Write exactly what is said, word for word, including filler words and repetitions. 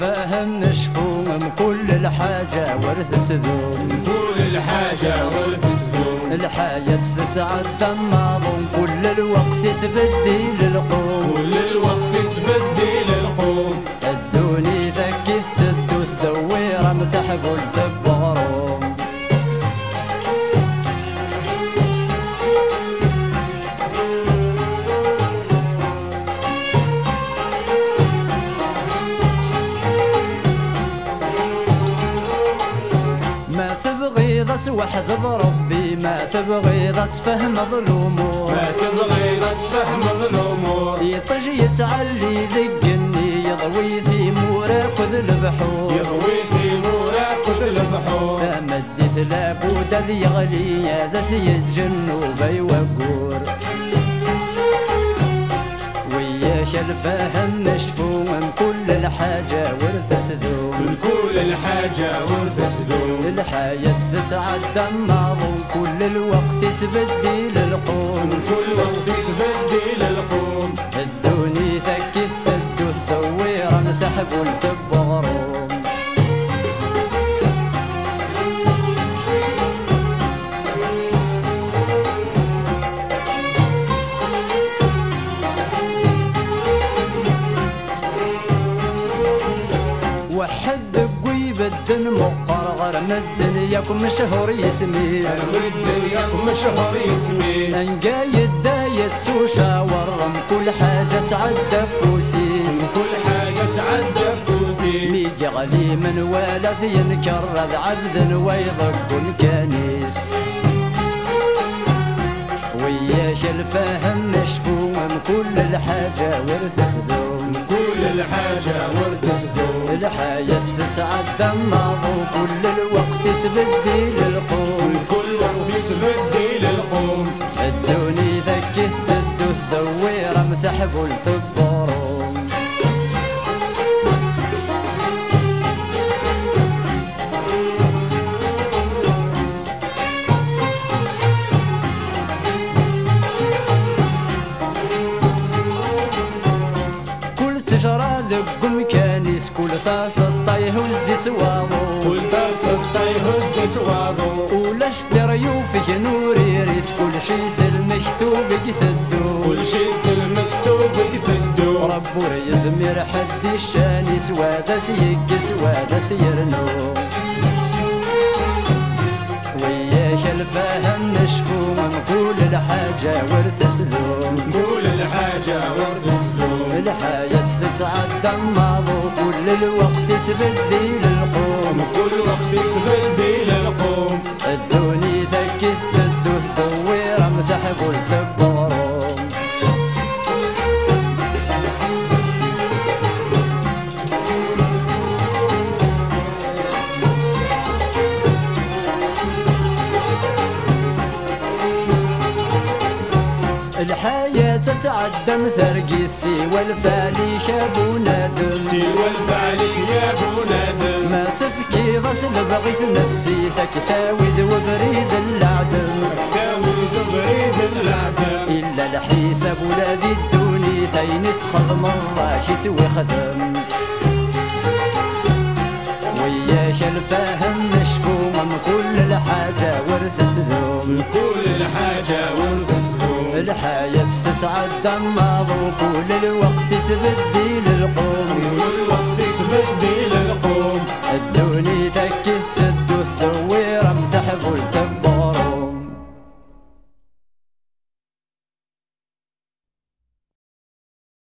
الفهم نشفوهم كل الحاجة ورثت ذوم كل الحاجة ورثت ذوم الحياة تتعدى النظم كل الوقت تبدي للقوم كل الوقت تبدي للقوم الدوني ذكي تدو تدوير متحقل تبغروم ما تبغي ذات وحد بربي ما تبغي ذات فهم ظلومور ما تبغي لا تفهم الأمور يطج يتعلي ذقني يضوي ثيمورك وذ البحور يضوي في موراك وذ البحور فمدث لابد ذي يغلي هذا سيد جنوبي وقور وياك الفهم مشفوم كل الحاجة ورثت ذوم من كل الحاجة ورثت ذوم الحياة تتعدى النظم كل الوقت تبدي للقوم من كل وقت تبدي للقوم الدوني ثكي تسدو الثويرة متحقل تبغروم وحد قوي بدن مقرغر مدن ياكم مشهور يسميس الدنيا مشهور يسميس انقايد دايت سوشا ورم كل حاجة تعدى فوسيس كل حاجة تعدى فوسيس ميجي غلي من والث ينكرذ عبد ويضق الكنيس وياش الفهم مشفوم كل الحاجة ورثت ذوم كل الحاجة ورثت ذوم الحياة تتعدى النظم كل الوقت تبدي للقوم كل وقت تبدي للقوم الدوني ذكي تسدو الثويرة متحقل تبغروم كل تشرى ذق كانيس كل فاس الطيه والزيت واضو كل تاس الطيه هزت واضو ولاش ريوفك نوري ريس كل شي سلمكتوب يثدو كل شي المكتوب يفدو ربو يزمر حد الشاني سوادا سيكس وادا سيرنو وياك الفهم مشفوم كل الحاجة ورثت ذوم كل الحاجة ورثت ذوم الحياة تتعدى النظم كل الوقت تبدي للقوم كل وقت تبدي للقوم الدوني ذكي تسدو الثويرة متحقل تبغروم الحياة تتعدى مثرقي سوى الفالي شابو نادم سوى الفعلي يا ابو نادم ما تفكي غسل بغيث نفسي تكتاوذ وبريد العدم داود بريد العدم إلا الحساب ولادي الدوني ثين تخدم الله شي ويخدم وياش الفهم مشفوم كل الحاجة ورثت ذوم كل الحاجة ورثت ذوم الحياة تتعدى النظم كل الوقت تبدي